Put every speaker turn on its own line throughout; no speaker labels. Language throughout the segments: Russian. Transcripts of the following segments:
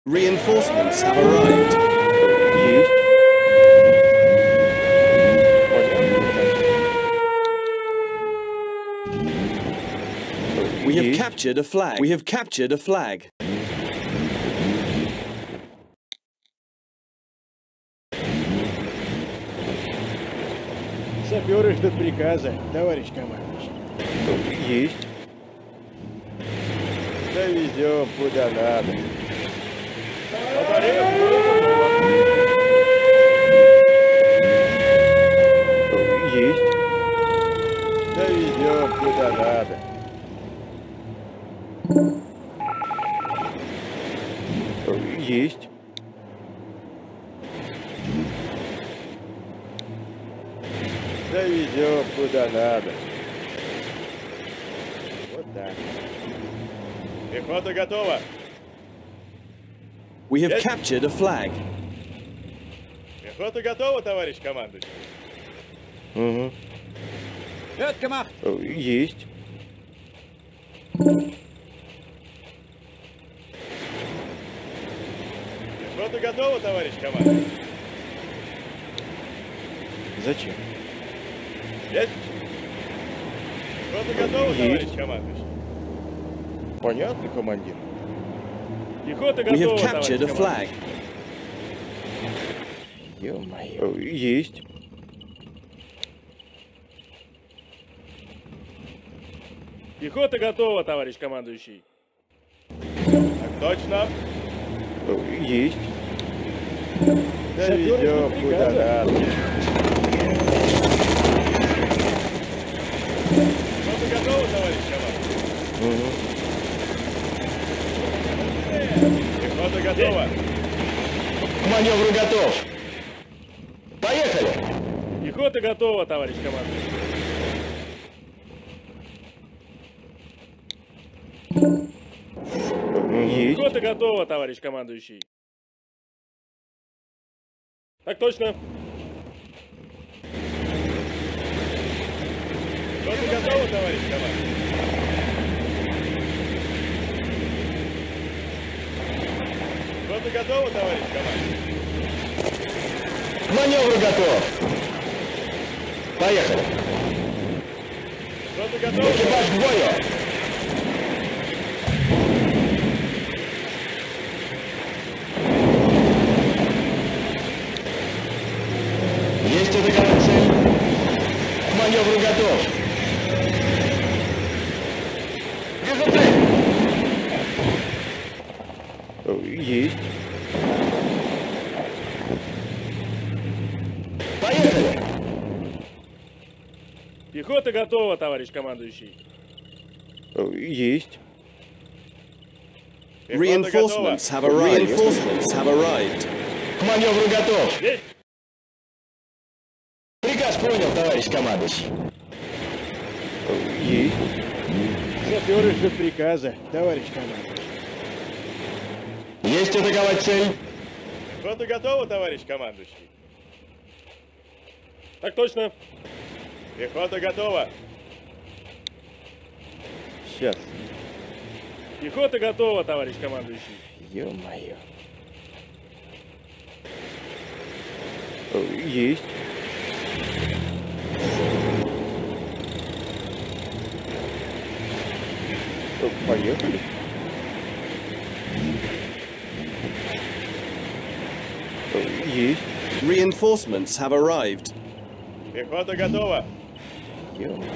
Reinforcements have arrived. We have captured a flag. We have captured a flag.
Саперы ждут приказа, товарищ командующий.
Есть.
Довезем куда надо.
Есть.
Довезем куда надо.
Есть.
Довезем куда надо. Вот так. Пехота готова.
We have captured a flag.
Пехота готова, товарищ командующий.
Угу. Есть.
Пехота готова, товарищ командующий.
Зачем?
Есть. Пехота готова,
Есть.
товарищ командующий.
Понятно, командир.
Пехота
We have
готова,
captured a
товарищ
flag.
Ё-моё. Есть.
Пехота готова, товарищ командующий. Так точно.
Есть.
Доведем куда надо. Пехота готова, товарищ командующий.
Угу.
Пехота готова.
К маневру готов. Поехали.
Пехота готова, товарищ командующий.
Есть.
Пехота готова, товарищ командующий. Так точно. Пехота готова, товарищ командующий. Пехота готова, товарищ командующий.
К маневру готов. Поехали.
Пехота готова,
Экипаж к бою. Есть атаковать цель. К маневру готов. Вижу цель. Есть. Поехали.
Пехота готова, товарищ командующий.
Есть.
Пехота
Reinforcements have arrived. Reinforcements have arrived.
К маневру готов.
готова. Есть.
Приказ понял, товарищ командующий. Есть.
Саперы ждут приказа, товарищ командующий.
Есть атаковать цель.
Пехота готова, товарищ командующий. Так точно. Пехота готова.
Сейчас.
Пехота готова, товарищ командующий.
Ё-моё. Есть. Поехали. Есть.
Reinforcements have arrived.
Пехота готова.
Ё-моё.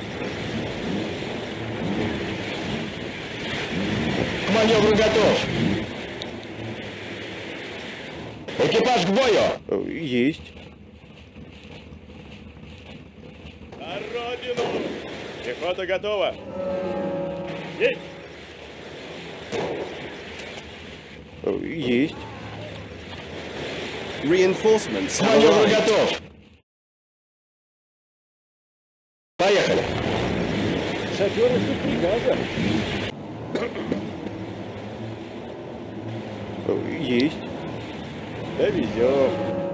К маневру готов. Экипаж к бою. Есть.
На родину. Пехота готова. Есть.
Есть.
Reinforcements
К
have
маневру
arrived.
готов. Поехали.
Саперы ждут приказа.
Есть.
Довезем.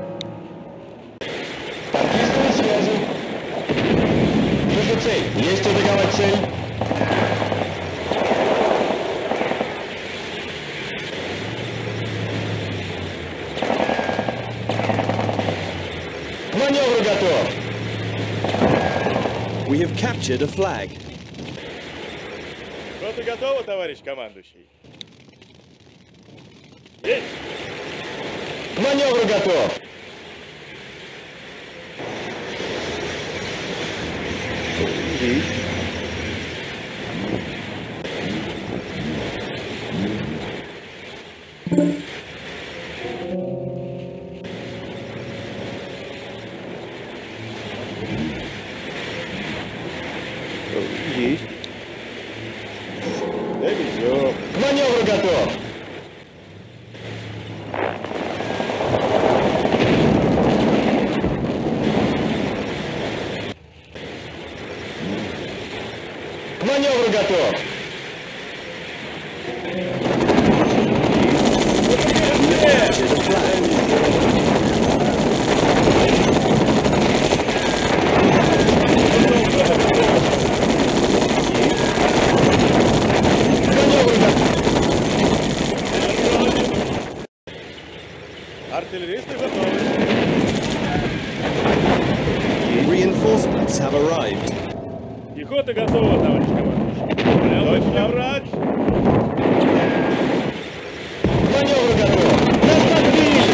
Подписывай связи. Вижу цель. Есть атаковать цель. маневру готов!
We have captured a flag.
Пехота готова, товарищ командующий? Есть!
К маневру готов! Есть. Есть.
Довезем.
К маневру готов! К маневру готов!
Captured a flag.
К маневру готов!
Артиллеристы готовы.
Reinforcements have arrived.
Пехота готова, товарищ командующий. Точно, врач.
К маневру готов! Нас подбили!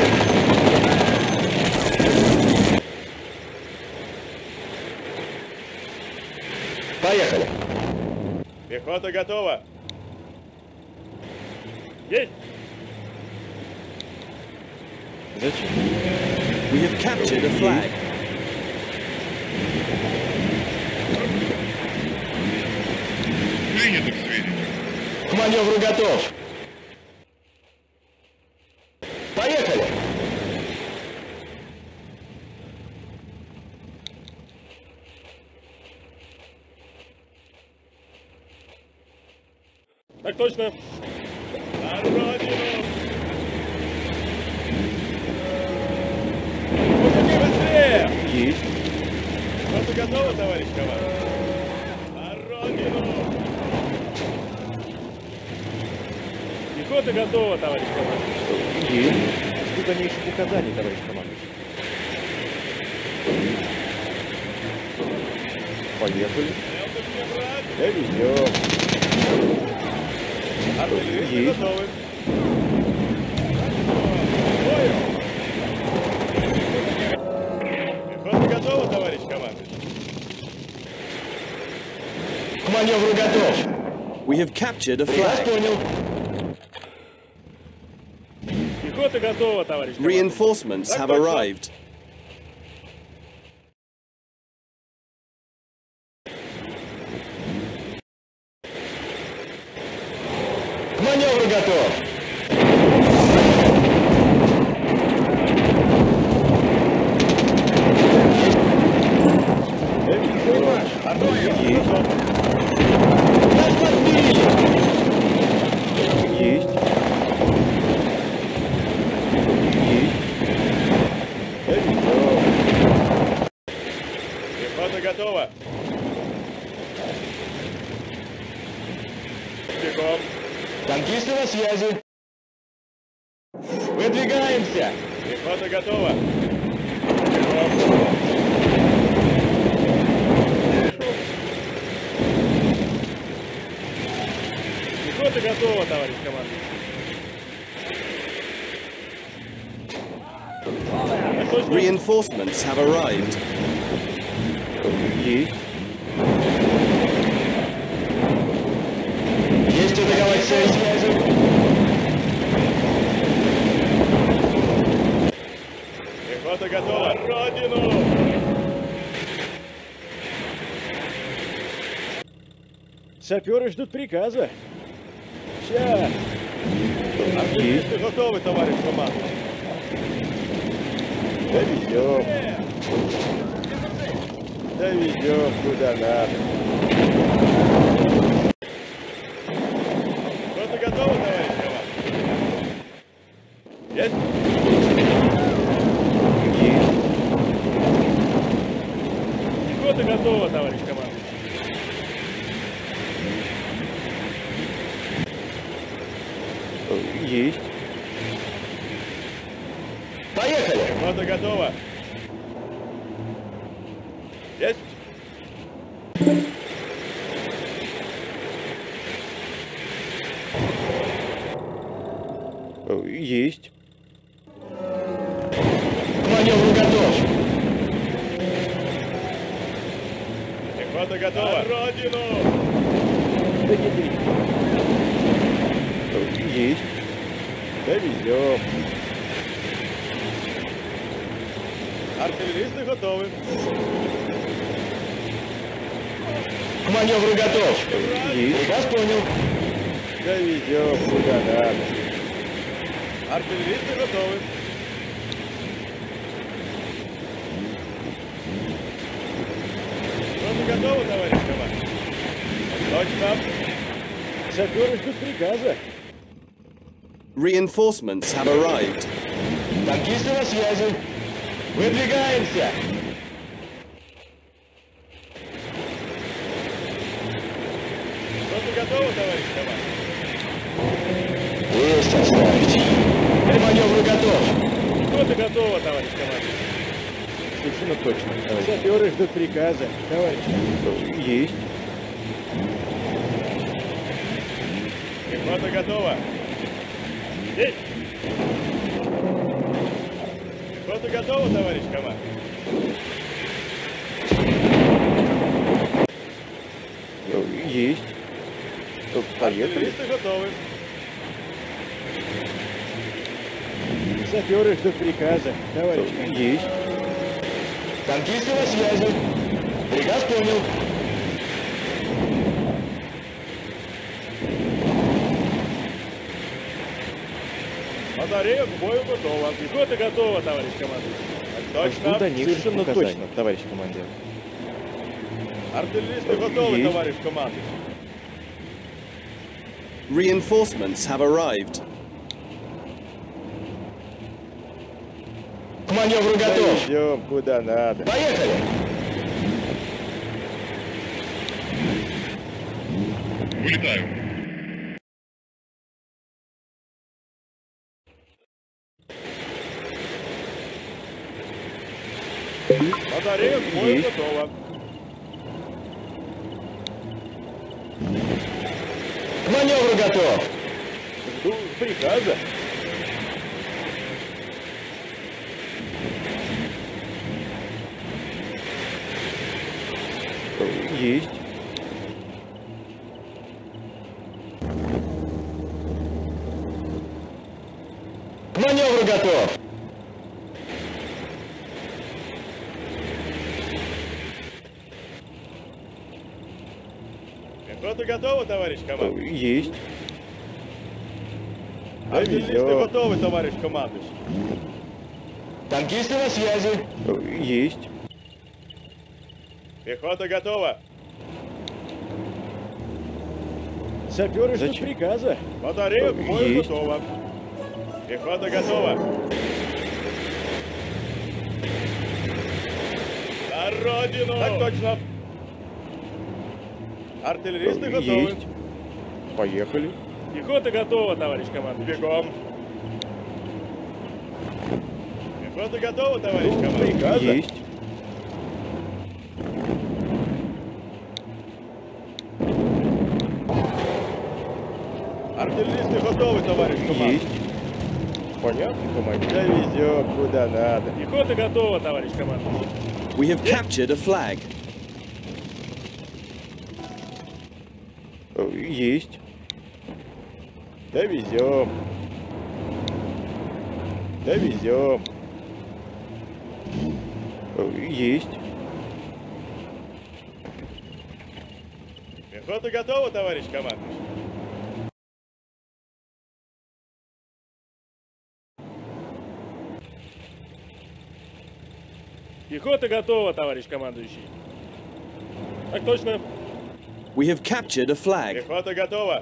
Поехали!
Пехота готова. Есть!
Зачем?
We have captured a flag.
Принято к сведению.
К маневру готов! Поехали!
Так точно. На родину! Мужики, быстрее!
Есть.
Пехота готова, товарищ командующий? На родину! Пехота готова, товарищ командующий.
Есть. Жду дальнейших указаний, товарищ командующий. Поехали. Довезем.
Артиллеристы
Есть.
готовы. Бою! Пехота готова, товарищ командующий?
К маневру готов!
We have captured a
Вас
flag.
понял.
Пехота готова, товарищ командующий.
Reinforcements
Так
have
точно.
arrived.
К маневру готов! Есть. Нас подбили! Есть. Есть.
Пехота готова. Бегом.
Танкисты на связи. Выдвигаемся.
Пехота готова. Бегом. Пехота готова, товарищ командующий. Так точно.
Reinforcements have arrived.
Есть. Есть атаковать цель связи.
Пехота готова. На родину! Саперы ждут приказа. Сейчас. Артиллеристы готовы, товарищ командующий.
Довезем. Довезем куда надо.
Пехота готова, товарищ командующий? Есть?
Есть.
Пехота готова, товарищ командующий.
Есть. Поехали.
Пехота готова. Есть.
Есть. К маневру готов.
Пехота готова. На родину!
Есть. Довезем.
Артиллеристы готовы.
К маневру готов. Есть. Приказ понял. Довезем куда надо.
Артиллеристы готовы. Что-то готово, товарищ командир? Точно.
Саперы ждут приказа.
Reinforcements have arrived.
Танкисты на связи. Выдвигаемся.
Что-то готово, товарищ командир?
Есть оставить. К маневру готов.
Что-то готово, товарищ командир?
Совершенно точно, товарищ. Саперы ждут приказа, товарищ. Есть.
Пехота готова. Есть. Пехота готова, товарищ командир?
Есть. Поехали.
Артиллеристы готовы.
Саперы ждут приказа, товарищ. Есть. Танкисты на связи. Приказ понял.
Батарея к бою готова. Пехота готова, товарищ командир. Точно.
Совершенно точно, товарищ командир.
Артиллеристы готовы,
Есть.
товарищ командир.
Reinforcements have arrived.
К маневру готов.
Идем куда надо.
Поехали.
Вылетаю. Батарея к бою
Есть.
готова.
К маневру готов.
Жду приказа.
Есть. К маневру готов.
Пехота готова, товарищ командир?
Есть.
Артиллеристы
Довезем.
готовы, товарищ командир.
Танкисты на связи. Есть.
Пехота готова.
Саперы ждут приказа.
Батарея к бою
Есть.
готова. Пехота готова. На родину! Так точно. Артиллеристы готовы.
Есть. Поехали.
Пехота готова, товарищ командир. Бегом. Пехота готова, товарищ командир.
Приказа. Есть.
Артиллеристы готовы, товарищ командир.
Есть. Понятно, командир. Довезем куда надо.
Пехота готова, товарищ командир.
We have captured a flag.
Есть. Довезем. Довезем. Есть.
Пехота готова, товарищ командир. Пехота готова, товарищ командующий. Так точно.
We have captured a flag.
Пехота готова.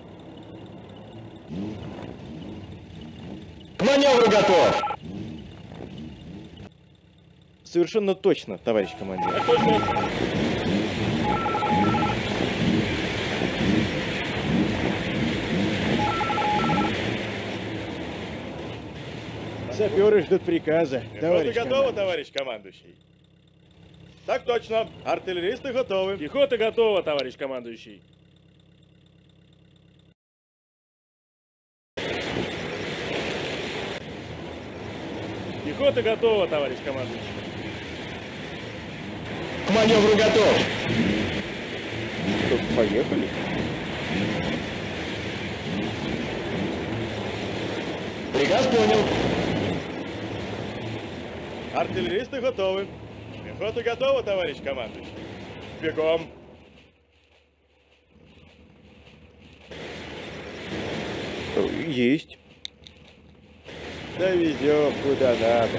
К маневру готов. Совершенно точно, товарищ командир.
Так точно.
Саперы ждут приказа,
Пехота
товарищ
готова,
командир.
товарищ командующий. Так точно. Артиллеристы готовы. Пехота готова, товарищ командующий. Пехота готова, товарищ командующий.
К маневру готов.
Поехали.
Приказ понял.
Артиллеристы готовы. Пехота готова, товарищ командующий. Бегом.
Есть.
Довезем куда надо.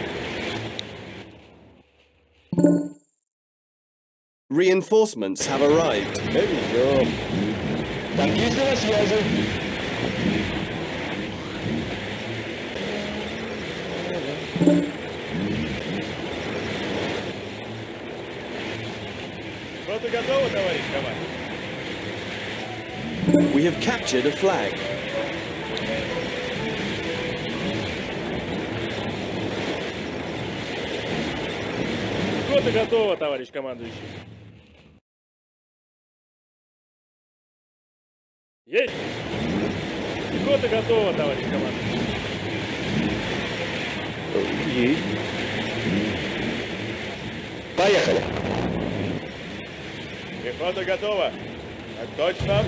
Reinforcements have arrived.
Довезем.
Танкисты на связи.
Пехота готова, товарищ командующий.
We have captured a flag.
Пехота готова, товарищ командующий. Есть! Пехота готова, товарищ командующий.
Есть. Поехали.
Пехота готова. Так точно.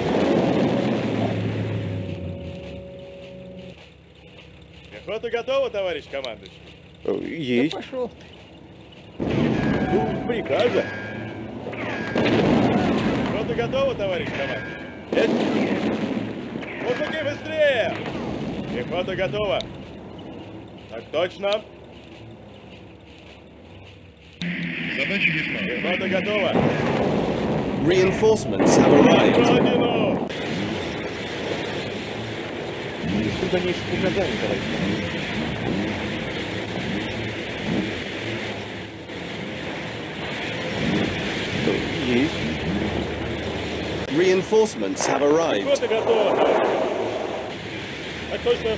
Пехота готова, товарищ командующий.
Есть.
Пошел. Приказа. Пехота готова, товарищ командующий. Есть. Мужики, быстрее! Пехота готова. Так точно.
Задача ясна.
Пехота готова.
Reinforcements have arrived.
Родину!
Что дальнейших указаний, товарищ? Есть.
Reinforcements have arrived.
Пехота готова, товарищ. Так точно.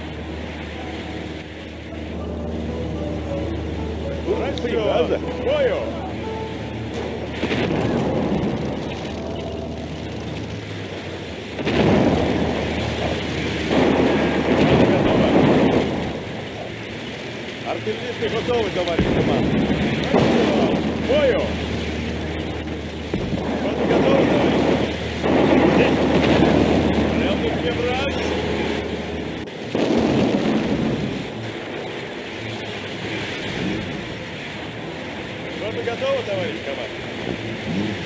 Приказа. К бою! Артиллеристы готовы, товарищ командующий. К бою! Пехота готова, товарищ командующий. Стрелки не брать! Пехота готова, товарищ командующий.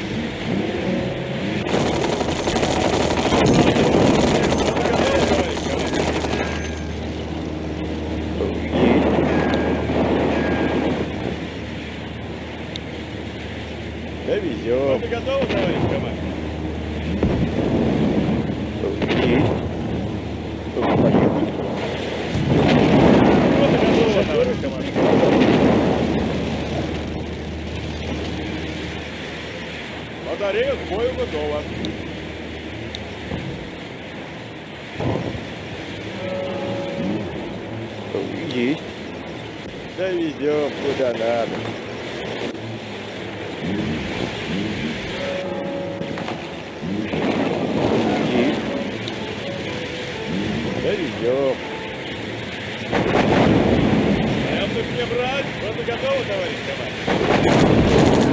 Довезем.
Пехота готова, товарищ командующий.
Есть. Поехали.
Пехота готова, товарищ командующий. Батарея к бою готова.
Есть.
Довезем куда надо.
Есть.
Довезем. Стрелок не брать. Пехота готова, товарищ командующий.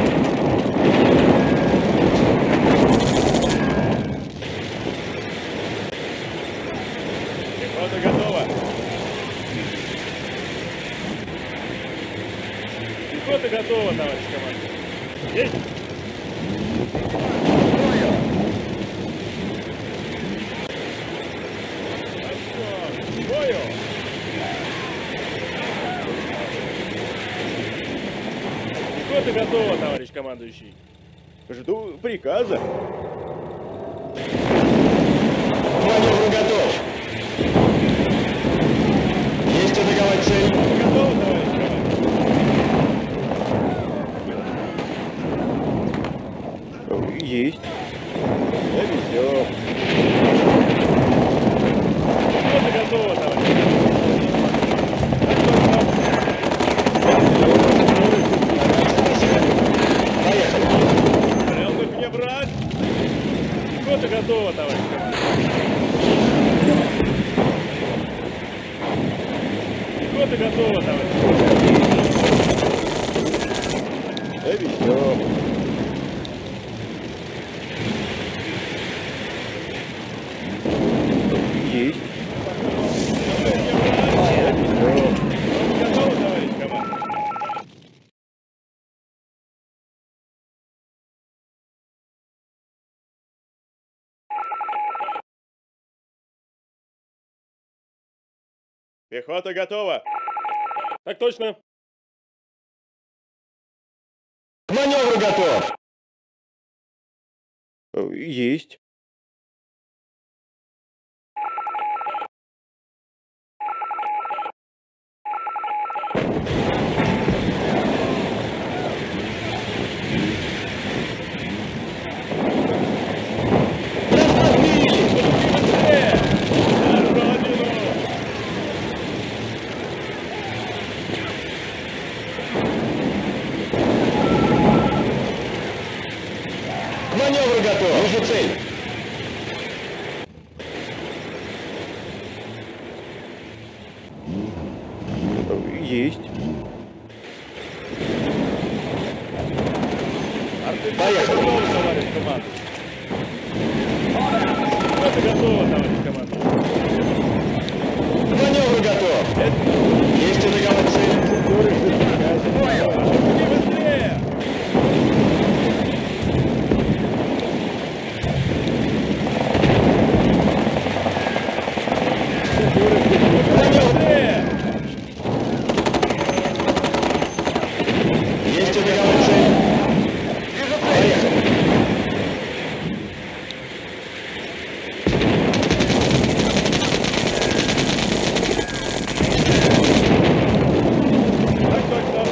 Пехота готова. Пехота готова, товарищ командующий. Есть. Хорошо. К бою. Пехота готова, товарищ командующий. Жду приказа.
К маневру готов. Есть атаковать цель.
Готово, товарищ командующий.
Есть.
Довезем. Пехота готова, товарищ командующий. Так точно. Пехота готова. Так точно.
К маневру готов.
Есть.
К маневру готов. Вижу цель.
Есть.
Артиллерия готова, товарищ командующий. Пехота готова, товарищ командующий.
К маневру готов. Есть атаковать цель.
Не быстрее! Быстрее!
Есть атаковать цель. Поехали.
Так точно.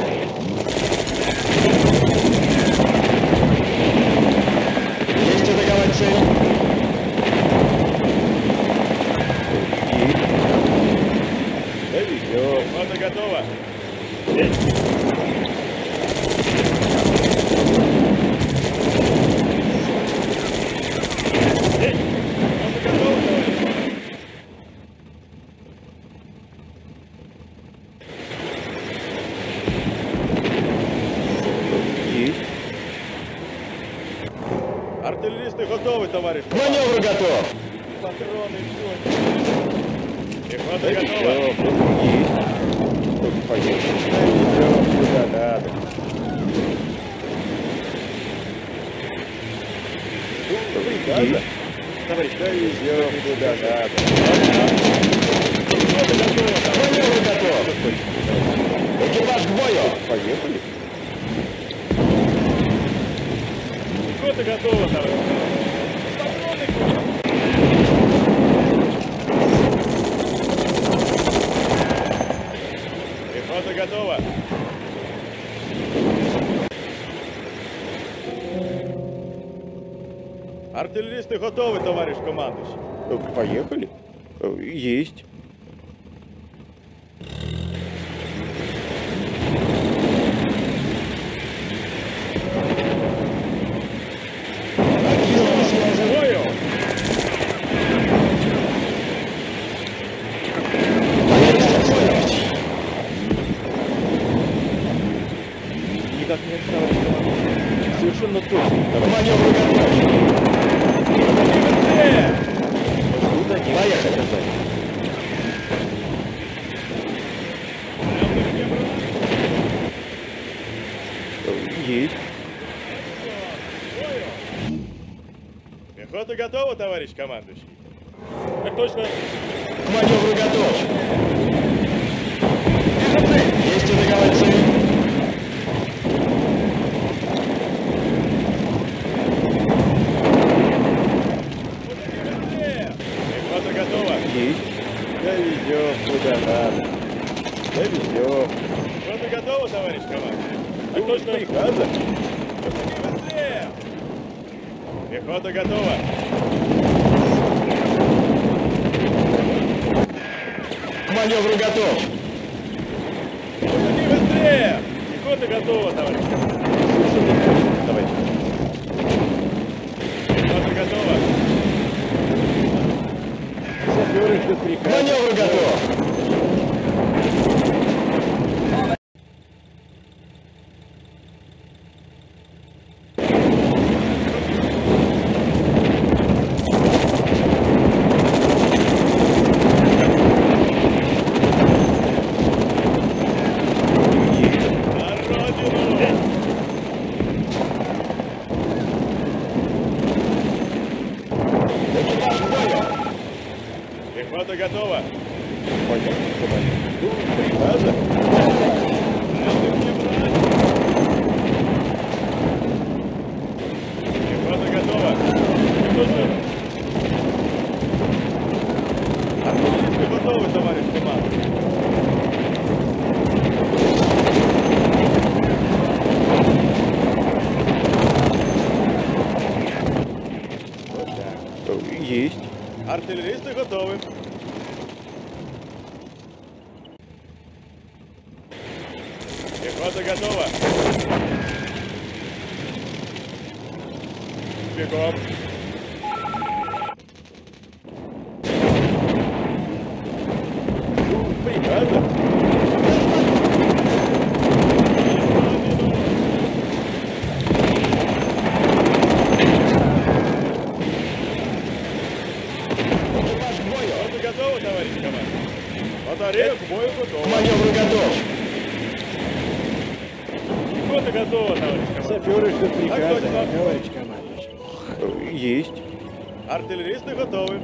Есть атаковать цель.
Довезем. Пехота готова. Есть. Есть. Пехота готова, товарищ.
Есть.
Артиллеристы готовы, товарищ.
К маневру готов.
Патроны кончились. Пехота готова.
Есть.
Довезем куда надо.
Есть.
Товарищ,
Довезем куда надо.
пехота готова,
К
товарищ.
маневру готов. Экипаж к бою.
Поехали.
Пехота готова, товарищ. Патроны кончились. Пехота готова. Артиллеристы готовы, товарищ командующий.
Поехали. Есть.
Бою!
Никак не отставать. Совершенно точно.
К маневру готов.
Быстрее!
Ждут они.
Поехали.
Есть.
Пехота готова, товарищ командующий? Так точно.
К маневру готов. Есть атаковать цель.
Быстрее! Пехота готова.
Есть.
Довезем куда надо. Довезем.
Пехота готова, товарищ командующий? Так точно.
Приказа.
Быстрее! Пехота готова.
К маневру готов.
Быстрее! Пехота готова, товарищ командующий.
Давайте.
Пехота готова.
Саперы ждут
К
приказа.
маневру готов.
На родину!
Экипаж к бою.
Пехота готова. Артиллеристы готовы. Пехота готова. Бегом. Приказы. Пехота готова, товарищ командир. Батарея к бою готова.
К маневру готов.
Пехота готова, товарищ командир.
Саперы ждут приказа,
точно.
товарищ командующий.
Есть.
Артиллеристы готовы.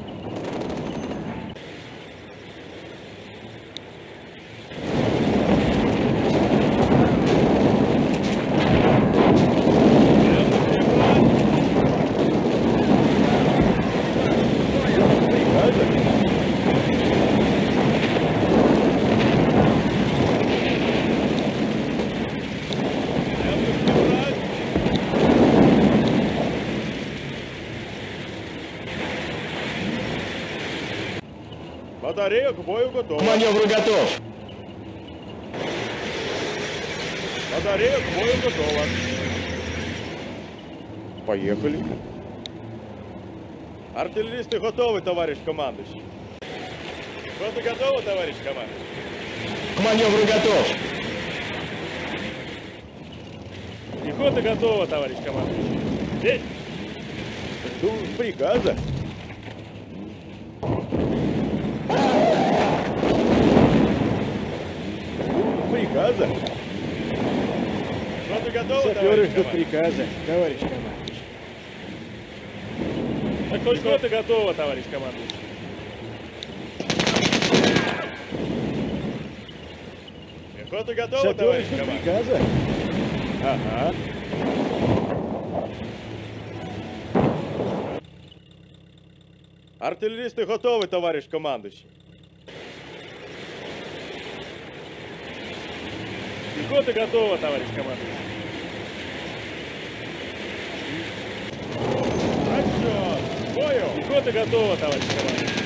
Батарея к бою готова.
К маневру готов.
Батарея к бою готова.
Поехали.
Артиллеристы готовы, товарищ командующий. Пехота готова, товарищ командующий.
К маневру готов.
Пехота готова, товарищ командующий. Здесь.
Жду приказа. Приказа.
Пехота готова,
Саперы
товарищ
ждут
командующий.
приказа, товарищ командующий.
Так точно. Пехота готова, товарищ командующий. Пехота готова,
Саперы
товарищ
ждут
командующий.
приказа.
Ага.
Артиллеристы готовы, товарищ командующий. Пехота готова, товарищ командующий. Отчет! К бою! Пехота готова, товарищ командующий.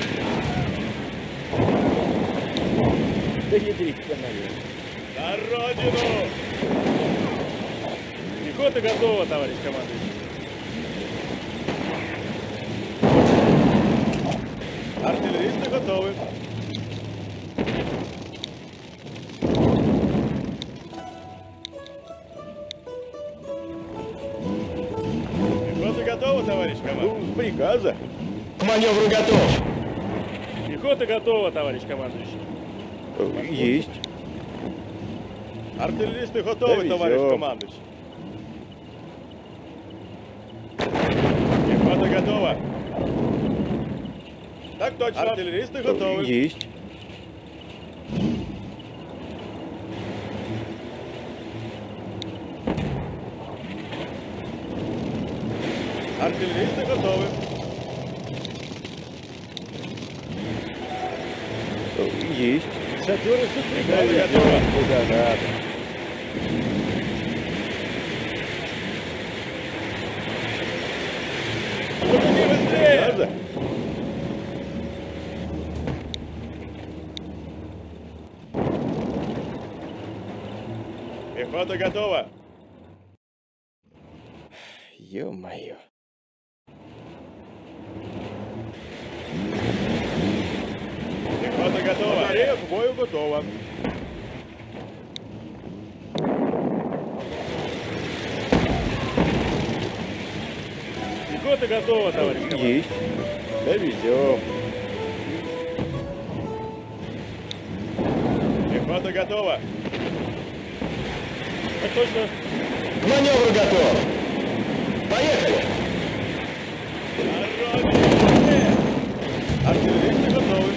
Да ядрить-ка, наверное.
На родину! Пехота готова, товарищ командующий. Артиллеристы готовы. Пехота готова, товарищ командующий.
Приказа. К маневру готов.
Пехота готова, товарищ командующий.
Есть.
Артиллеристы готовы,
Довезем.
товарищ командующий. Пехота готова. Так точно. Артиллеристы готовы.
Есть.
Артиллеристы готовы.
Есть.
Саперы ждут
Пехота
приказа.
готова.
Куда надо.
Шагни быстрее!
Приказа.
Пехота готова.
Ё-моё.
Пехота готова. Батарея к бою готова. Пехота готова, товарищ командир.
Есть. Довезем.
Пехота готова. Так точно.
К маневру готов. Поехали.
На родину! Артиллеристы готовы.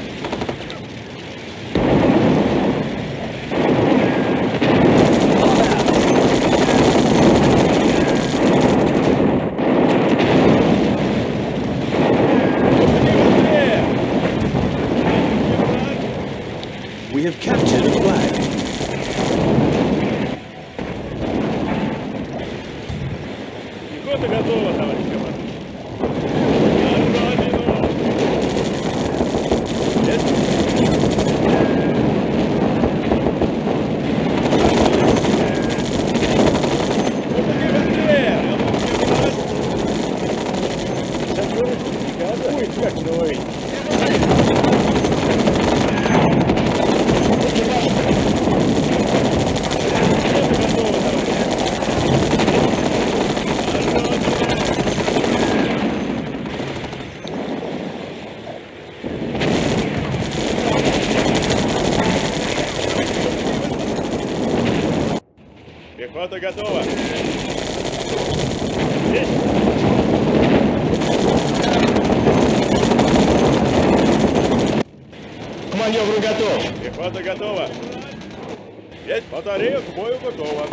We have captured a flag.
Пехота готова, товарищ командир. На родину! Пехота готова. Есть.
К маневру готов.
Пехота готова. Есть. Батарея к бою готова.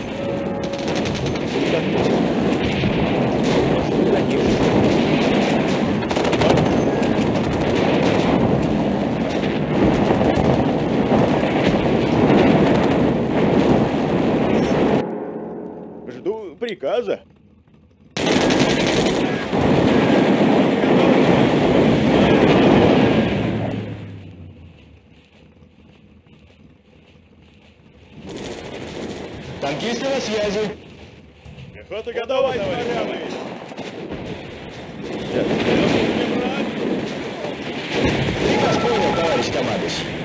Жду приказа.
Танкисты на связи.
Пехота готова, товарищи.
Приказ понял, товарищ командующий.